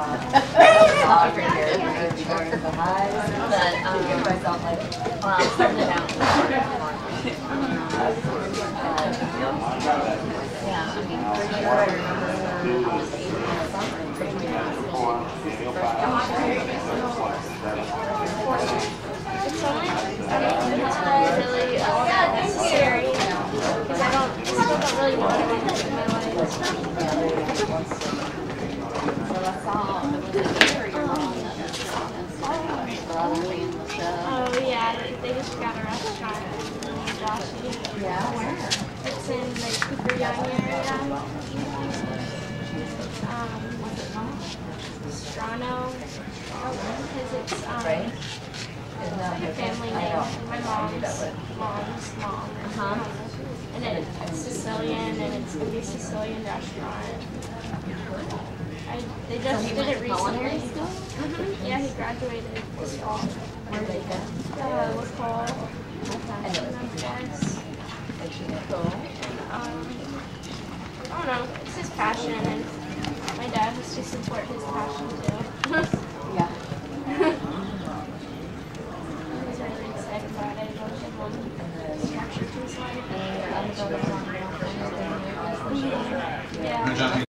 give myself like, well, certainly now. Yeah, I mean, for sure, I remember I was 8 or something. It's only, it's really scary because I still don't really know what I want to do in my life. Oh yeah, they just got a restaurant in Joshie. Yeah, where? It's in the Cooper Young area. Strano. Because it's right. It's like a family name. My mom's mom. And it's Sicilian, and it's going to be a Sicilian restaurant. They just did it recently. Yeah, he graduated this fall. Where did they go? Local. Cool. I don't know. It's his passion, and my dad has to support his passion too. Yeah. He's really excited about it. He wants to build structure to his life. And your other brother's on Yeah.